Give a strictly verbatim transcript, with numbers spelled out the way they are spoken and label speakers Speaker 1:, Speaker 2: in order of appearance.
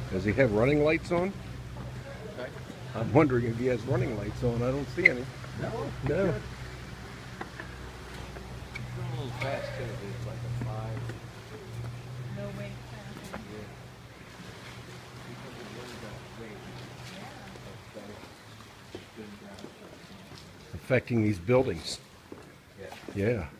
Speaker 1: Does he have running lights on?
Speaker 2: Okay.
Speaker 1: I'm wondering if he has running lights on. I don't see any.
Speaker 2: No.
Speaker 1: No.
Speaker 2: It's going a little fast too. It's like a five.
Speaker 3: No way.
Speaker 2: Yeah. Because of the wind got rain.
Speaker 3: Yeah.
Speaker 2: It's good ground.
Speaker 1: Affecting these buildings.
Speaker 2: Yeah.
Speaker 1: Yeah.